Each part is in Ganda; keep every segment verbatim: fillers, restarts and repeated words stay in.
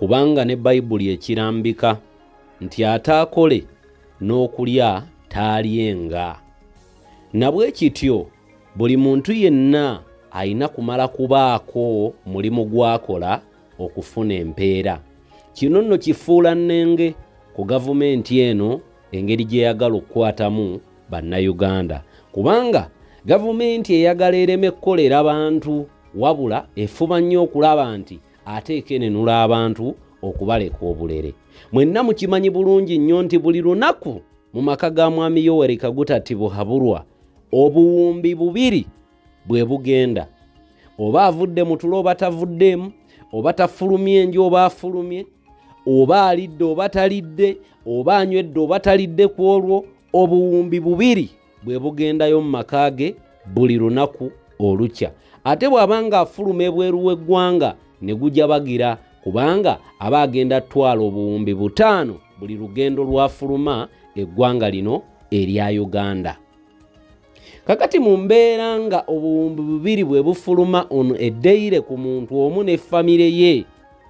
kubanga ne Bayibuli ekirambika nti ataakole n'okulya taalyenga. Nabwe kityo buli muntu yenna ayina kumala kubaako mulimu gwakola okufuna empeera. Kino nno kifuula nnenge ku gavumenti eno engeri gye yagala okukwatamu bannayuganda, kubanga gavumenti eyagala ereme ekkolera abantu wabula efuba nnyo okulaba nti ate ekenenula abantu okubaleka obulere. Mwenna mukimanyi bulungi nnyo nti buli lunaku mu maka ga mwami Yoweri Kaguta Tibuhaburwa obuwumbi bubiri bwe bugenda, oba avudde mu tulo oba tavuddemu, oba tafulumye enju oba afulumye, oba alidde oba talidde, oba anywedde oba talidde ku olwo, obuwumbi bubiri bwe bugendayo mu maka ge buli lunaku olukya. Ate bw'abanga afuluma ebweru w'eggwanga ne gujja bagira, kubanga aba agenda twala obuwumbi butaano buli lugendo lwafuluma eggwanga lino erya Uganda. Kakati mu mbeera nga obuwumbi bubiri bwe bufuluma ono eddeire ku muntu omu ne famire ye,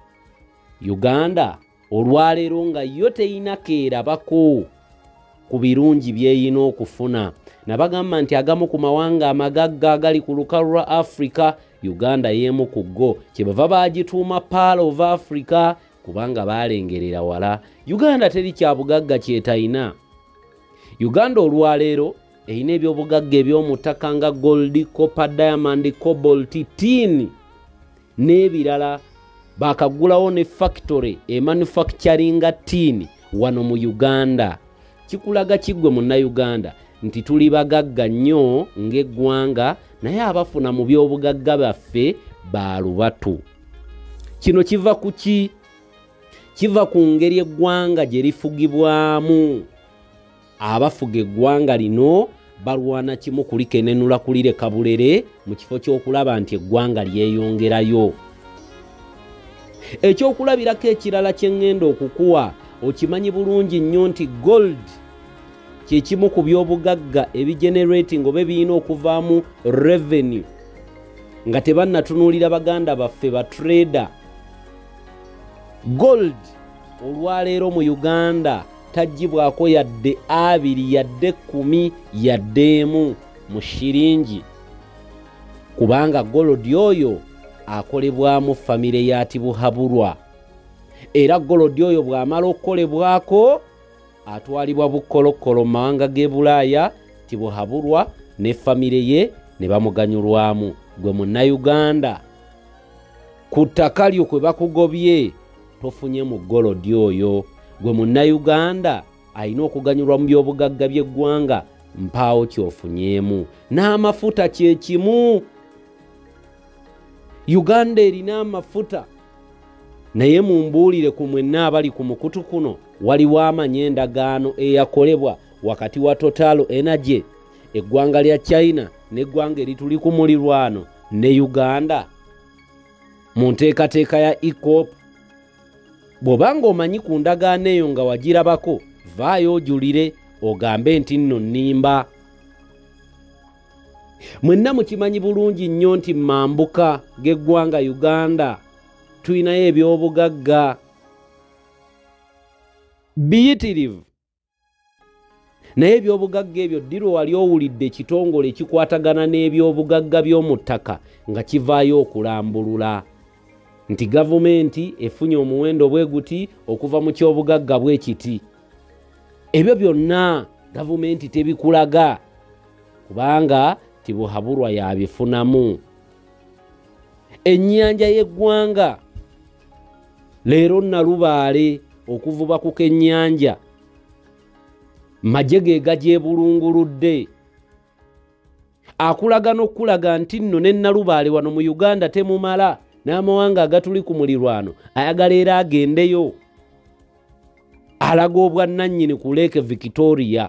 Uganda olwaleero nga yo teyina keerabako ku birungi byeyina okufuna. Nabagamba nti agamu ku mawanga amagagga agali ku lukalu lwa Africa, Uganda y'emu ku go. Kyebava baagituuma Pearl of Africa kubanga balengerera wala. Uganda teri kya bugagga kyetayina. Uganda olwaleero eyina ebyobugagga eby'omuttaka nga gold, copper, diamond, cobalt, tin n'ebirala. Bakagulawo ne factory emanufacturinga tin wano mu Uganda. Kikulaga kiggwe munnayuganda nti tuli bagagga nnyo ng'eggwanga, naye abafuna mu by'obugagga baffe baalubatu. Kino kiva ku ki? Kiva ku ngeri eggwanga gye lifugibwamu. Abafuga eggwanga lino balwana kimu kulikenenula kulireka bulere mu kifo ky'okulaba nti eggwanga lyeyongerayo. Ekyokulabirako ekirala kye ŋŋenda okukuwa, okimanyi bulungi nnyo nti gold kye kimu ku by'obugagga ebigenerating oba ebiyina okuvaamu revenue nga tebannatunuulira baganda baffe ba trader. Gold olwaleero mu Uganda tagibwako yadde abiri yadde kumi yadde emu mu shiringi, kubanga gold oyo akolebwamu famire ya Tibuhaburwa. Era gold oyo bw'amala okukolebwako atwalibwa bukolokolo mu mawanga g'e Bulaaya, Tibuhaburwa ne famire ye ne bamuganyulwamu. Gwe munnayuganda ku ttaka lyo kwe bakugobye tofunye mu gold oyo. Gwe munnayuganda alina okuganyulwa mu by'obugagga by'eggwanga, mpaawo kyofunyeemu. N'amafuta kye kimu. Uganda erina amafuta, naye mumbuulire ku mwenna abali ku mukutu kuno, waliwo amanya endagaano eyakolebwa wakati wa Total Energy, eggwanga lya China n'eggwanga erituli ku mulirwano ne Uganda mu nteekateeka ya E C O P? Bw'obanga omanyi ku ndagaano eyo nga wagirabako, vaayo ojulire ogambe nti nno nnimba. Mwenna mukimanyi bulungi nnyo nti mambuka g'eggwanga Uganda tuyinayo ebyobugagga biyitirivu, naye ebyobugagga ebyo ddirwe wali owulidde ekitongole ekikwatagana n'ebyobugagga by'omu ttaka nga kivaayo okulambulula nti gavumenti efunye omuwendo bwe guti okuva mu kyobugagga bwe kiti. Ebyo byonna gavumenti tebikulaga kubanga Tibuhaburwa yabifunamu. Ennyanja y'eggwanga leero Nalubaale okuvuba ku kennyanja majje ge gagyebulunguludde, akulaga n'okulaga nti nno ne Nalubaale wano mu Uganda temumala, n'amawanga agatuli ku mulirwano ayagala era agendeyo. Alaga obwannannyini ku Lake Victoria.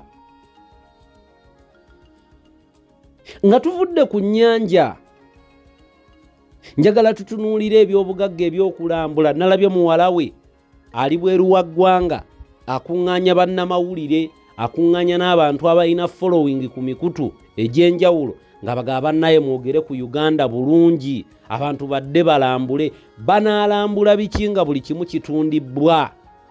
Nga tuvudde ku nnyanja, njagala tutunuulire ebyobugagga ebyokulambula. Nalabye muwala we ali bweru wa ggwanga akuŋŋaanya bannamawulire, akuŋŋaanya n'abantu abalina following ku mikutu egy'enjawulo nga bagaba naye mwogere ku Uganda bulungi abantu badde balambule banalambula biki nga buli kimu kitundibwa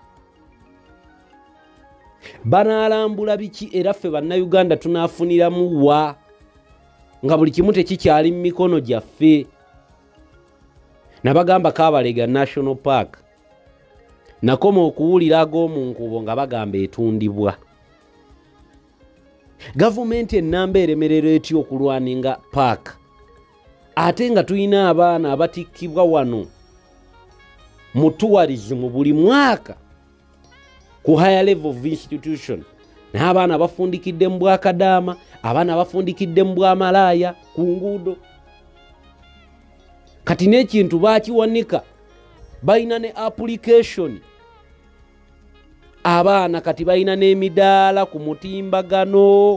banalambula biki era ffe bannayuganda tunafuniramu wa nga buli kimu tekikyali mu mikono gyaffe nabagamba Kabalega National Park nakoma okuwulira ag'omunkubo nga bagamba etundibwa gavumenti ennamba eremerera etya okulwaninga park ate nga tulina abaana abatikkibwa wano mu tourism buli mwaka ku higher level of institution n'abaana bafundikidde mu bwakadaama abaana bafundikidde mu bwamalaaya ku nguudo kati n'ekintu baakiwanika balina ne application abaana kati balina n'emidaala ku mutimbagano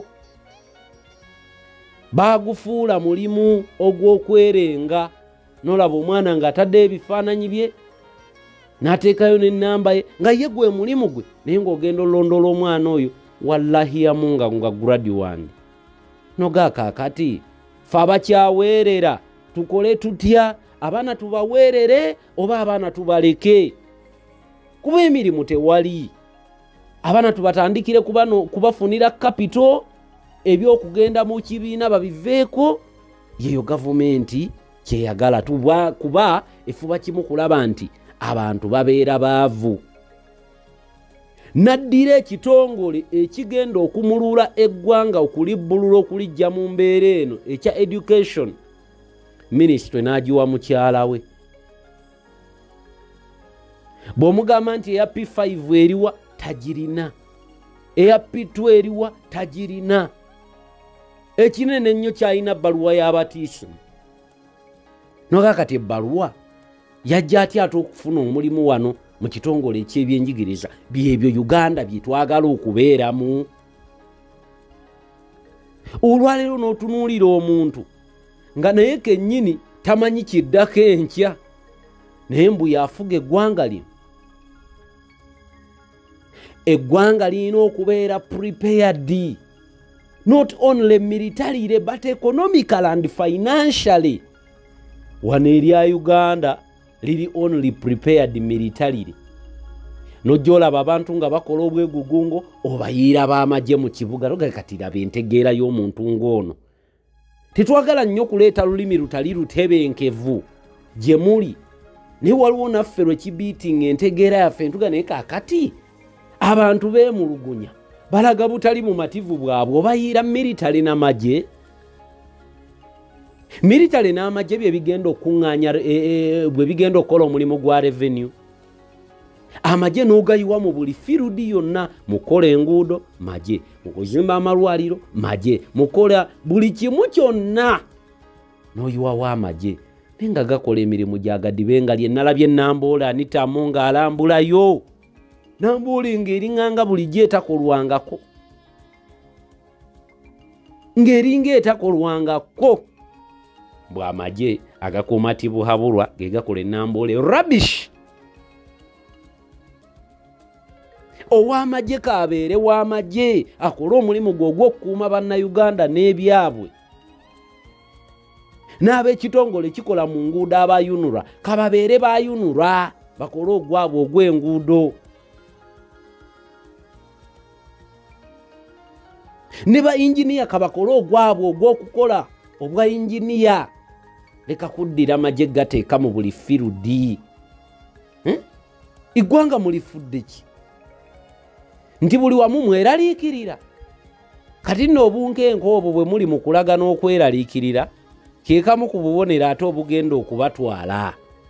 baagufuula mulimu ogw'okwerenga n'olaba omwana ng'atadde ebifaananyi bye n'ateekayo n'ennamba ye nga ye gwe mulimu gwe naye ng'ogenda olondoola omwana oyo wallahiyamu nga nga graduate nogaakaakati fe abakyaweerera tukole tutya abaana tubaweerere oba abaana tubaleke kuba emirimu tewali abaana tubatandikire kubano kubafunira capital ebyokugenda mu kibiina babiveeko yeyo gavumenti kyeyagala tuba kuba efuba kimu kulaba nti abantu babeera baavu naddira ekitongole ekigenda okumulula eggwanga okulibbulula okulijja mu mbeera eno ekya education ministry n'agiwa mukyala we bw'omugamba nti eya P five eriwa tagirina eya P two eriwa tagirina ekinene ennyo kyalina bbaluwa y'abatiisimu nokakati ebbaluwa yajja atya ate okufuna omulimu wano mu kitongole eky'ebyenjigiriza byebyo Uganda bye twagala okubeeramu olwaleero n'otunuulira omuntu nga naye kennyini tamanyi kiddako enkya naye mbu yafuga eggwanga lino eggwanga lirina okubeera prepared not only militarily but economical and financially wano erya Uganda liri only prepared militarily nojolaba abantu nga bakola obwegugungo obayiira b'amagye mu kibuga logakatira bentegeera y'omuntu ng'ono tetwagala nnyo kuleeta lulimi lutali lutebenkevu gye muli ne waliwo naffe lwe kibiitinga entegeera yaffe ntuga naye kaakati abantu beemulugunya balaga butali mu mativu bwabwe obayiira military n'amagye military n'amagye bye bigenda okuŋŋaanya bwe bigenda okukola omulimu gwa revenue amagye n'ogayiwa mu buli field yonna mukola enguudo magye mukuzimba amalwaliro magye mukola buli kimu kyonna n'oyiwawo amagye naye nga gakola emirimu gyagadibenga lye nalabye Namboola Anitamu ng'alambulayo Namboola ng'eriŋŋanga bulijjo etakolwangako ng'eringa etakolwangako bw'amagye agakuumatibu habulwa ge gakola Namboola rubbish ow'amagye kabeere w'amagye akole omulimu gwe ogw'okukuuma bannayuganda n'ebyabwe n'ab'ekitongole kikola mu nguudo abayunula kababeere bayunula bakole ogwabwe ogw'enguudo ne ba injiniya kabakole ogwabwe ogw'okukola obwa injiniya leka kuddira amagye gateeka mu buli firudi hmm? Iggwanga mulifudde ki nti buli wamu mweraliikirira kati nno obunkenke obwo bwe muli mu kulaga n'okweraliikirira kekamu ku bubonero ate obugenda okubatwala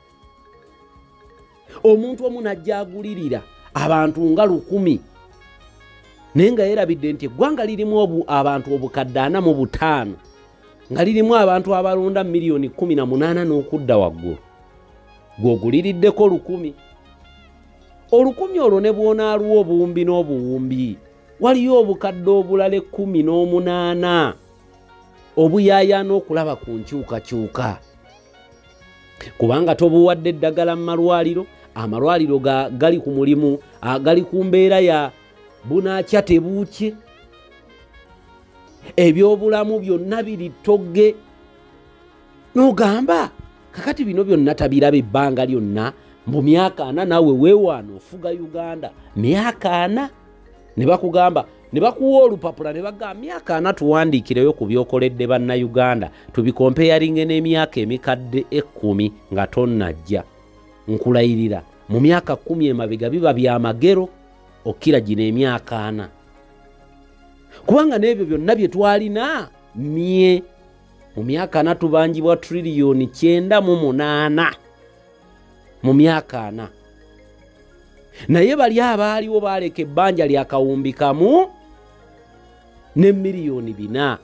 omuntu omu najja agulirira abantu nga lukumi naye nga yeerabidde nti eggwanga lirimu obu abantu obukadde ana mu butaano nga lirimu abantu abalonda miliyoni kumi na munaana n'okudda waggulu gw'oguliriddeko lukumi olukumi olwo ne bw'onaaluwa obuwumbi n'obuwumbi waliyo obukadde obulala ekkumi n'omunaana obuyaayaana okulaba ku nkyukakyuka kubanga tobuwadde eddagala mu malwaliro amalwaliro ga, gali ku mulimu gali ku mbeera ya bunaakya tebuukye ebyobulamu byonna biri togge n'ogamba kakati bino byonna tabiraba ebbanga lyonna mu myaka ana naawe weewaana ofuga Uganda myaka ana ne bakugamba ne bakuwa olupapula ne bagamba myaka ana tuwandiikireyo ku byokoledde bannayuganda tubikompeyaringe n'emyaka emikadde ekkumi nga tonnajja nkulayirira mu myaka kkumi emabega biba byamagero okkira gino emyaka ana kubanga n'ebyo byonna bye twalina mye mu myaka ana tubanjibwa triliyoni kyenda mu munaana mu myaka ana naye bali abaaliwo baaleka ebbanja lya kawumbi kamu ne miliyoni bina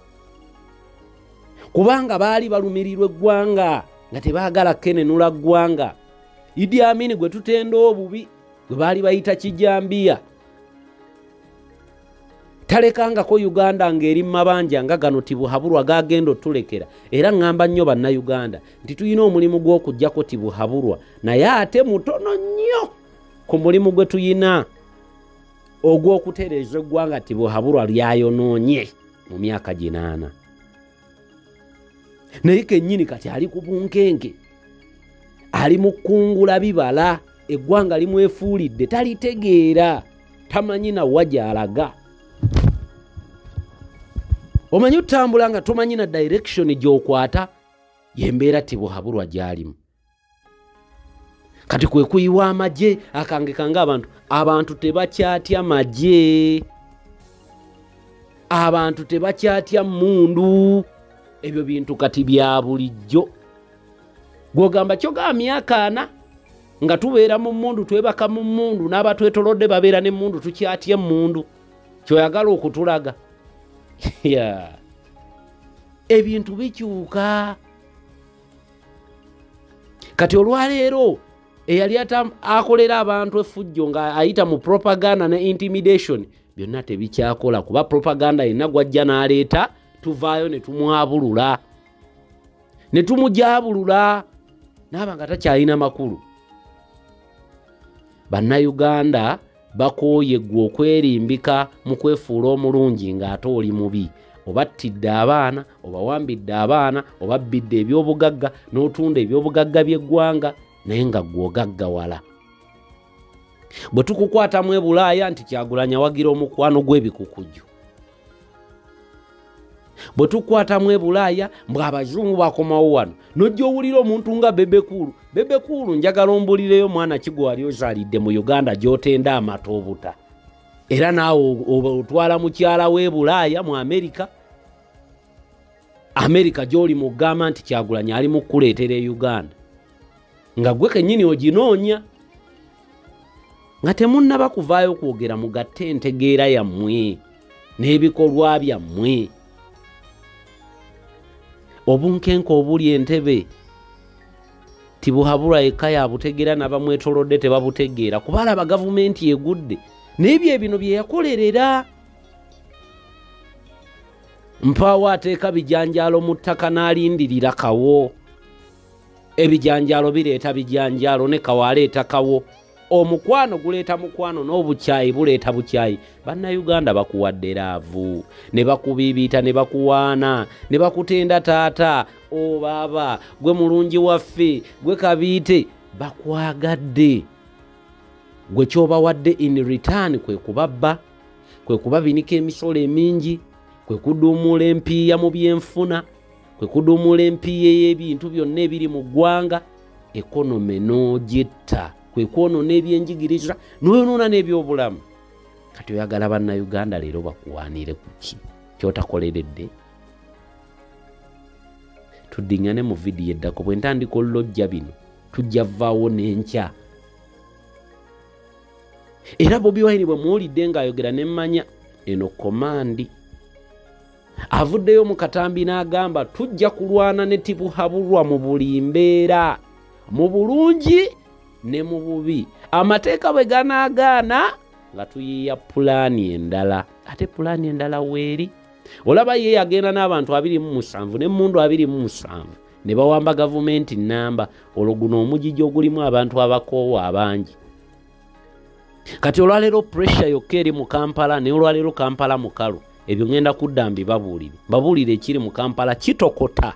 kubanga baali balumirirwa eggwanga nga tebaagala kenenula ggwanga. Idi Amin gwe tutenda obubi gwe baali bayita kijambiya talekangako Uganda ng'eri mu mabanja nga gano Tibuhaburwa gagenda otulekera era ngamba nnyo bannayuganda nti tulina omulimu gw'okuggyako Tibuhaburwa naye ate mutono nnyo ku mulimu gwe tuyina ogw'okutereeza eggwanga Tibuhaburwa lyayonoonye mu myaka ginaana. Naye kennyini kati ali ku bunkenke ali mu kkungula bibala eggwanga limwefuulidde talitegeera tamanyi na wajalaga. Omanyi otambula nga tomanyi na direction gy'okwata yembeera Tibuhaburwa gy'alimu. Kati kwe kuyiwa amagye akangekanga abantu abantu tebakyatya magye abantu tebakyatya mundu ebyo bintu kati bya bulijjo. Gwogamba kyoga myaka ana nga tubeera mu mundu twebaka mu mundu n'abatwetolodde babeera ne mundu tukyatya mundu kyoyagala okutulaga. Yeah. Ebintu bikyuka kati olwaleero eyali akolera abantu effujjo nga ayita mu propaganda ne intimidation byonna tebikyakola kuba propaganda yenna gwajja n'aleeta tuvaayo ne tumwabulula ne tumujabulula n'aba nga takyalina makulu. Bannayuganda bakooye gwe okwerimbika mu kwefuula omulungi ng'ate oli mubi. Obattidde abaana obawambidde abaana obabbidde ebyobugagga n'otunda ebyobugagga by'eggwanga naye nga gwe ogaggawala. Bwe tukukwatamu e Bulaaya nti Kyagulanyi awagira omukwano gw'ebikukujju. Bwe tukwatamu e Bulaaya mbwe abazungu bakomawo wano n'ojja owulira omuntu nga Bebekulu. Bebekulu njagala ombulireyo mwana ki gwe wali ozaalidde mu Uganda gy'otenda amata obuta era naawe otwala mukyala w'e Bulaaya mu Amerika. Amerika gy'oli mugamba nti Kyagulanyi ali mu kukuleetera e Uganda nga gwe kennyini oginoonya nga temunnaba kuvaayo kwogera mugatte entegeera yammwe n'ebikolwa byammwe. Obunkenke obuli Entebbe Tibuhaburwa yekka yabutegeera n'abamwetolodde tebabutegeera kuba alaba gavumenti egudde n'ebyo ebino bye yakolerera. Mpaawo ateeka bijanjaalo mu ttaka n'alindirira kawo. Ebijanjaalo bireeta bijanjaalo ne kawo aleeta kawo. Omukwano guleeta mukwano n'obukyayi buleeta bukyayi. Bannayuganda bakuwadde laavu ne bakubiibiita ne bakuwaana ne bakutenda taata o baaba gwe mulungi waffe gwe kabiite bakwagadde. Gwe kyobawadde in return kwe kubabba kwe kubabinika emisolo emingi kwe kuduumula empiiya mu byenfuna kwe kuduumula empiiya y'ebintu byonna ebiri mu ggwanga ekonome n'ogyetta kwe kwonoona ebyenjigiriza n'oyonoona n'ebyobulamu. Kati oyagala bannayuganda leero bakuwaanire ku ki kyotakoleredde? Tuddiŋŋane mu vidiyo eddako bwe ntandika olulojja bino tujja vaawo n'enkya. Era Bobi Wine bwe muwulidde ng'ayogera ne mmanya eno komandi avuddeyo mu katambi n'agamba tujja kulwana ne Tibuhaburwa mu buli mbeera mu bulungi ne mu bubi. Amateeka bwe ganaagaana nga tuyiiya pulaani endala. Ate pulaani endala weeri olaba ye yagenda n'abantu abiri mu musanvu n'emmundu abiri mu musanvu ne bawamba gavumenti nnamba olwo guno omugigi ogulimu abantu abakoowa abangi. Kati olwaleero pressure yokka eri mu Kampala ne olwaleero Kampala mukalu ebyo ngenda kudda mbibabuulire babuulire ekiri mu Kampala kitokota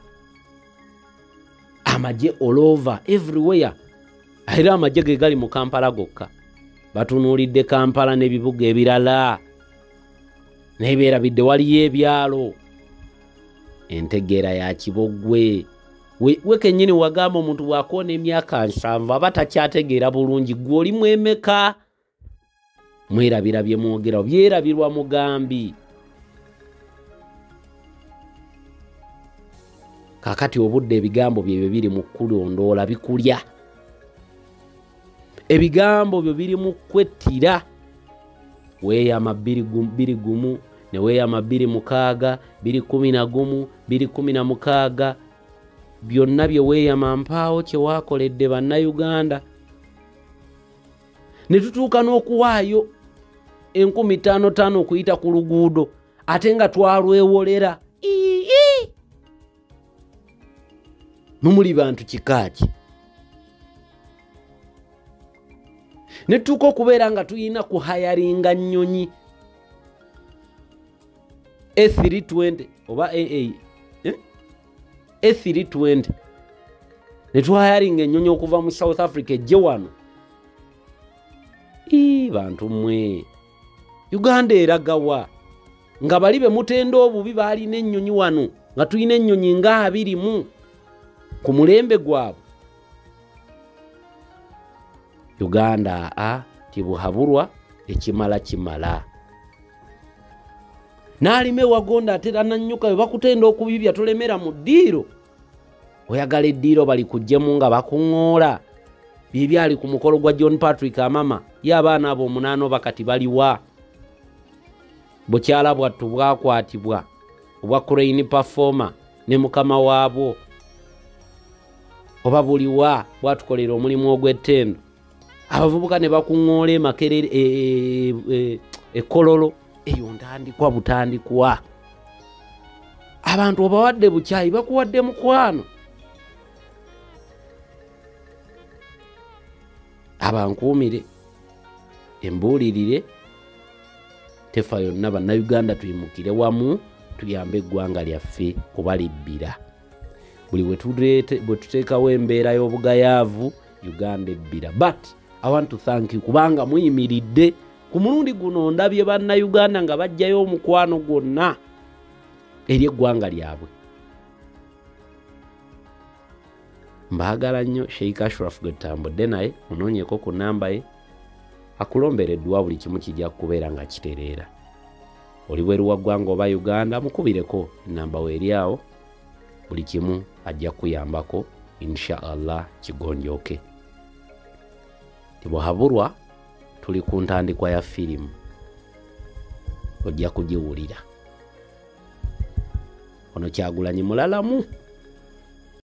amagye all over everywhere era amagye ge gali mu Kampala gokka batunuulidde Kampala n'ebibuga ebirala n'ebeerabidde waliyo ebyalo entegeera ya Kibogwe we, we kennyini wagamba omuntu bw'akoona emyaka nsanvu aba takyategeera bulungi gwe oli mwemeka mwerabira bye mwogera byerabirwa mugambi kakati obudde ebigambo byebyo biri mu kulondoola bikulya ebigambo byo biri mu kwettira weeyama bbiri gumu ne weeyama bbiri mukaaga bbiri kumi na gumu bbiri kumi na mukaaga byonna bye weeyama mpaawo kye waakoledde bannayuganda ne tutuuka n'okuwaayo enkumi ttaano ttaano okuyita ku luguudo ate nga twalwewolera ii mumuli bantu kikaaki ne tutuuka okubeera nga tuyina kuhayaringa nnyonyi A three twenty oba A A eh? A three twenty ne tuhayaringa ennyonyi okuva mu South Africa ejje wano ii bantu mmwe Uganda eragawa nga bali be mutenda obubi baalina ennyonyi wano nga tulina ennyonyi nga abiri mu ku mulembe gwabwe Uganda a tibuhabulwa ekimala kimala naalime wagonda atera nannyuka we bakutenda okubibya tolemera mu ddiiro oyagala eddiiro bali kujjemu nga bakuŋŋoola bibyali ku mukolo gwa John Patrick amama ye abaana abo omunaano bakati baliwa bukyala bwattu bwakwatibwa obwa Crane Performer ne mukama waabwo oba buliwa bwatukolera omulimu ogw'ettendo abavubuka ne bakuŋŋoola emakerere ekololo eyo ntandikwa butandikwa abantu obawadde bukyayi bakuwadde mukwano abankuumire embuulirire tefa yonna bannayuganda tuyimukire wamu tuyambe eggwanga lyaffe kubalibbira buli bwe tuteekawo embeera y'obugayaavu Uganda ebbira but I want to thank you kubanga muyimiridde ku mulundi guno ndabye bannayuganda nga bajjayo omukwano gwonna eri eggwanga lyabwe mbaagala nnyo Sheikh Ashraf gwetambudde naye munoonyeko ku namba ye akulombereddwa buli kimu kijja kubeera nga kitereera oli bweru wa ggwanga oba Uganda mukubireko namba we eri awo buli kimu ajja kuyambako insha Allah kigonjoke tibuhabulwa tuli ku ntandikwa ya firimu ojja kugiwulira ono Kyagulanyi mulalamu